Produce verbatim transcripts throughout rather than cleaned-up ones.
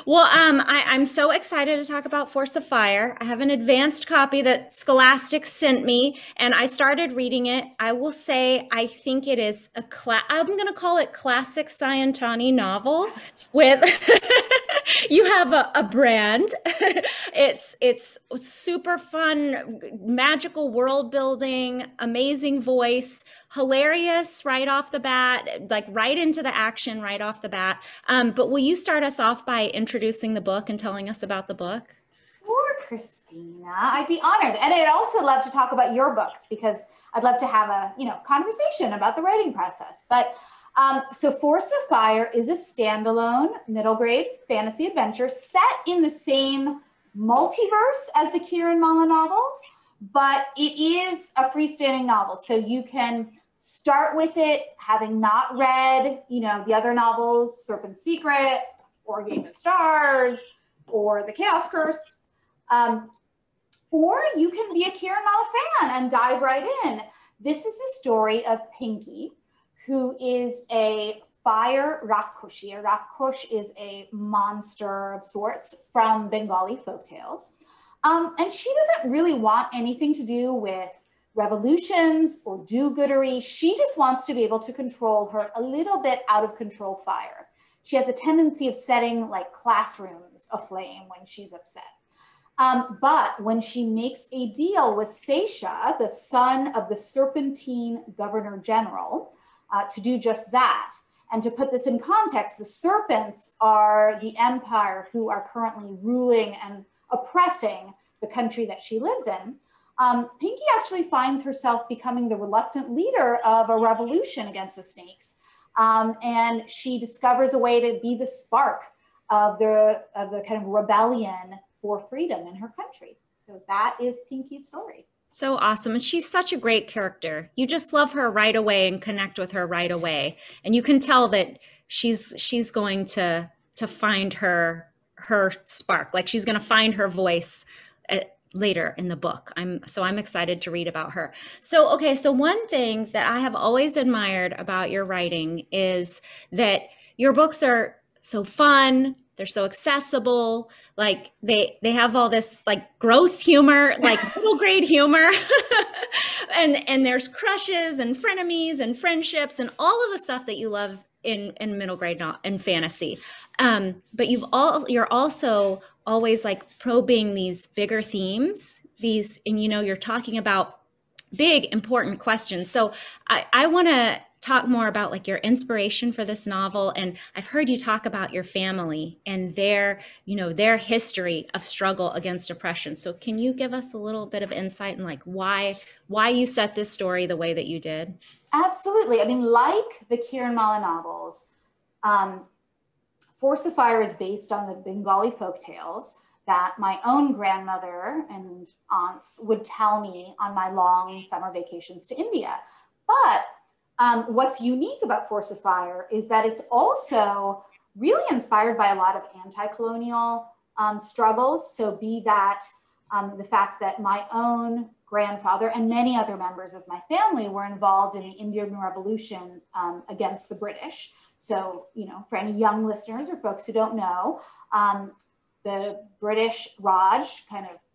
Well, um, I, I'm so excited to talk about Force of Fire. I have an advanced copy that Scholastic sent me, and I started reading it. I will say I think it is a cla- I'm going to call it classic Sayantani novel. With you have a, a brand. it's it's super fun, magical world building, amazing voice, hilarious right off the bat, like right into the action right off the bat. Um, but will you start us off by introducing the book and telling us about the book? Sure, Christina. I'd be honored. And I'd also love to talk about your books because I'd love to have a, you know, conversation about the writing process. But um, so Force of Fire is a standalone middle grade fantasy adventure set in the same multiverse as the Kieran Mala novels, but it is a freestanding novel. So you can start with it having not read, you know, the other novels, Serpent's Secret or Game of Stars or The Chaos Curse. Um, or you can be a Kieran Mala fan and dive right in. This is the story of Pinky, who is a fire Rakkushi. A Rakkush is a monster of sorts from Bengali folktales. Um, and she doesn't really want anything to do with revolutions or do-goodery. She just wants to be able to control her a little bit out of control fire. She has a tendency of setting like classrooms aflame when she's upset. Um, but when she makes a deal with Seisha, the son of the Serpentine Governor General, uh, to do just that, and to put this in context, the Serpents are the empire who are currently ruling and oppressing the country that she lives in. Um, Pinky actually finds herself becoming the reluctant leader of a revolution against the snakes. Um, and she discovers a way to be the spark of the, of the kind of rebellion for freedom in her country. So that is Pinky's story. So awesome. And she's such a great character. You just love her right away and connect with her right away. And you can tell that she's she's going to to find her her spark. Like she's going to find her voice at, later in the book. I'm so I'm excited to read about her. So okay, so one thing that I have always admired about your writing is that your books are so fun, they're so accessible, like they they have all this like gross humor, like middle grade humor. and and there's crushes and frenemies and friendships and all of the stuff that you love in in middle grade not in fantasy. Um, but you've all you're also always like probing these bigger themes, these, and you know, you're talking about big important questions. So I, I want to talk more about like your inspiration for this novel. And I've heard you talk about your family and their, you know, their history of struggle against oppression. So can you give us a little bit of insight in like why why you set this story the way that you did? Absolutely. I mean, like the Kieran Mala novels, um, Force of Fire is based on the Bengali folktales that my own grandmother and aunts would tell me on my long summer vacations to India. But um, what's unique about Force of Fire is that it's also really inspired by a lot of anti-colonial um, struggles. So be that um, the fact that my own grandfather and many other members of my family were involved in the Indian Revolution um, against the British. So, you know, for any young listeners or folks who don't know, um, the British Raj kind of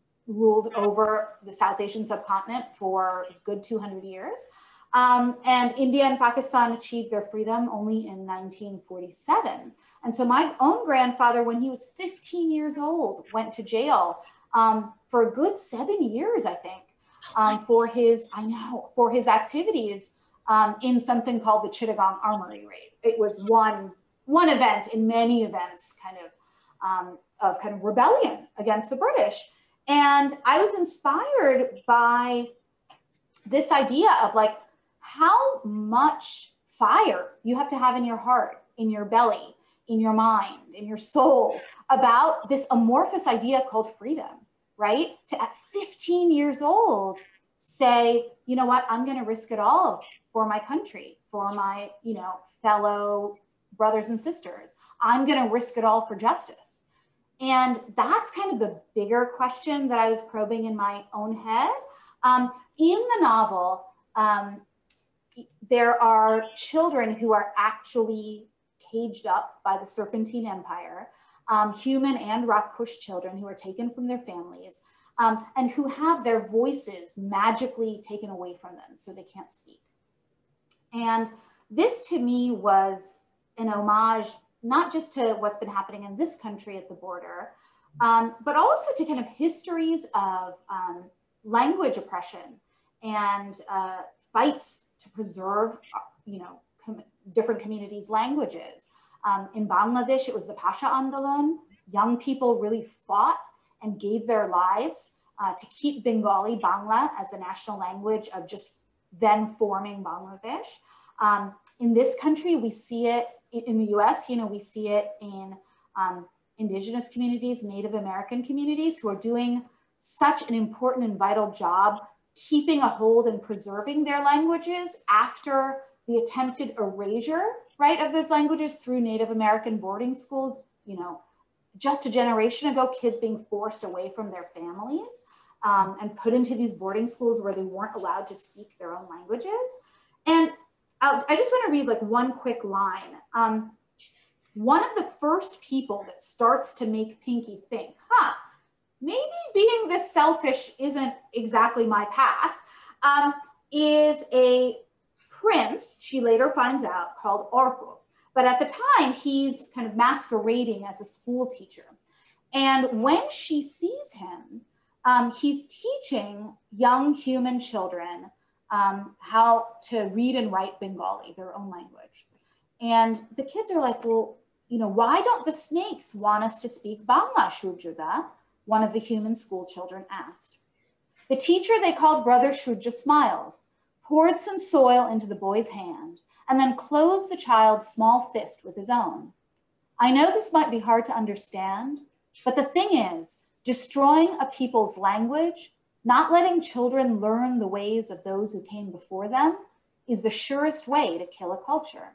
ruled over the South Asian subcontinent for a good two hundred years. Um, and India and Pakistan achieved their freedom only in nineteen forty-seven. And so my own grandfather, when he was fifteen years old, went to jail um, for a good seven years, I think, um, for his, I know, for his activities um, in something called the Chittagong Armory Raid. It was one, one event in many events kind of um, of kind of rebellion against the British. And I was inspired by this idea of like how much fire you have to have in your heart, in your belly, in your mind, in your soul about this amorphous idea called freedom, right? To at fifteen years old say, you know what, I'm going to risk it all for my country, for my, you know, fellow brothers and sisters. I'm going to risk it all for justice. And that's kind of the bigger question that I was probing in my own head. Um, in the novel, um, there are children who are actually caged up by the Serpentine Empire. um, human and Rakkush children who are taken from their families, um, and who have their voices magically taken away from them so they can't speak. And this to me was an homage, not just to what's been happening in this country at the border, um, but also to kind of histories of um, language oppression and uh, fights to preserve, you know, com different communities' languages. Um, in Bangladesh, it was the Pasha Andolon. Young people really fought and gave their lives uh, to keep Bengali, Bangla, as the national language of just then forming Bangladesh. Um, in this country, we see it in the U S, you know, we see it in um, indigenous communities, Native American communities who are doing such an important and vital job keeping a hold and preserving their languages after the attempted erasure, right, of those languages through Native American boarding schools, you know, just a generation ago, kids being forced away from their families um, and put into these boarding schools where they weren't allowed to speak their own languages. And I'll, I just want to read like one quick line. Um, one of the first people that starts to make Pinky think, huh, maybe being this selfish isn't exactly my path, um, is a prince, she later finds out, called Orko. But at the time, he's kind of masquerading as a school teacher. And when she sees him, um, he's teaching young human children um, how to read and write Bengali, their own language. And the kids are like, well, you know, why don't the snakes want us to speak Bangla, Shurjuda? One of the human school children asked. The teacher they called Brother Shurja smiled, poured some soil into the boy's hand, and then closed the child's small fist with his own. I know this might be hard to understand, but the thing is, destroying a people's language, not letting children learn the ways of those who came before them, is the surest way to kill a culture.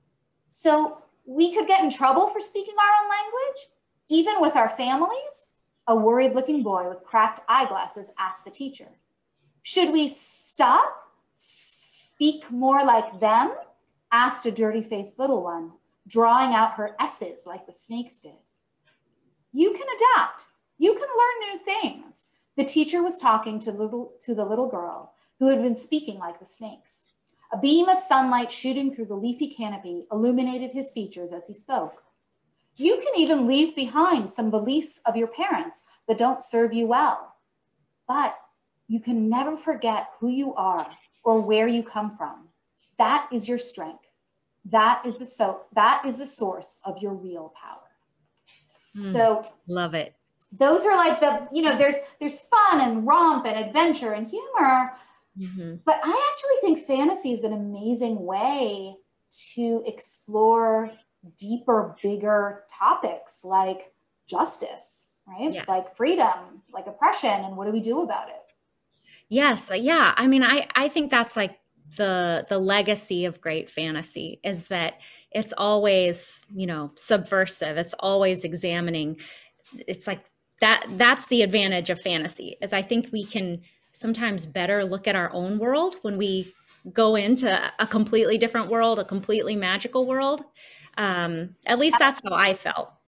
So we could get in trouble for speaking our own language, even with our families? A worried-looking boy with cracked eyeglasses asked the teacher. Should we stop, speak more like them? Asked a dirty-faced little one, drawing out her S's like the snakes did. You can adapt. You can learn new things. The teacher was talking to, little, to the little girl who had been speaking like the snakes. A beam of sunlight shooting through the leafy canopy illuminated his features as he spoke. You can even leave behind some beliefs of your parents that don't serve you well. But you can never forget who you are or where you come from. That is your strength. That is the, so, that is the source of your real power. Mm, so love it. Those are like the, you know, there's, there's fun and romp and adventure and humor. Mm-hmm. But I actually think fantasy is an amazing way to explore deeper, bigger topics like justice, right? Yes. Like freedom, like oppression, and what do we do about it? Yes. Yeah. I mean, I, I think that's like the, the legacy of great fantasy is that it's always, you know, subversive. It's always examining. It's like that, that's the advantage of fantasy is I think we can sometimes better look at our own world when we go into a completely different world, a completely magical world. Um, at least that's how I felt